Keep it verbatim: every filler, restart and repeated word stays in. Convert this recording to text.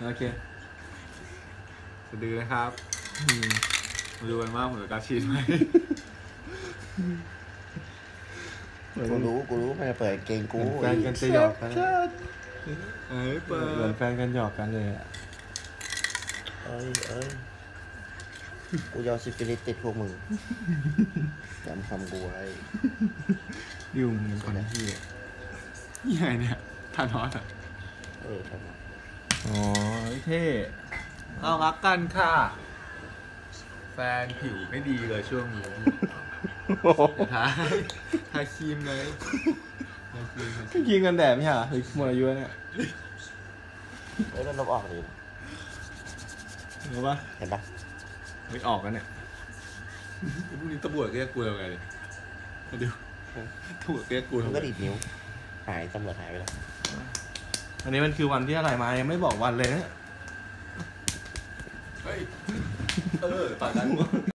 โอเคสะดือนะครับมาดูกันว่าผมจะกล้าฉีดไหมกูรู้กูรู้มันจะเปิดเกงกูแฟนกันจะหยอกกันเอ้ยเปิดเหมือนแฟนกันหยอกกันเลยอ่ะเอ้ยเอ้ยกูยอมซิฟิลิสติดพวกมึงจำคำกูไว้ดิวมึงเป็นคนที่ยังไงเนี่ยทานอสอ่ะเออทำไมอ๋อเท่เอารักกันค่ะแฟนผิวไม่ดีเลยช่วงนี้ทาทาครีมเลยทาครีมก็กินกันแดดไม่ใช่เหรอหรือหมดอายุเนี่ยเอ้ยแล้วลบออกเลยเห็นปะเห็นปะไม่ออกกันเนี่ยพวกนี้ตำรวจเรียกกูยังไงดิเดี๋ยวตำรวจเรียกกูมันก็ดีดนิ้วหายตำรวจหายไปแล้วอันนี้มันคือวันที่อะไรมายังไม่บอกวันเลยนะเฮ้ยเออตอนนั้น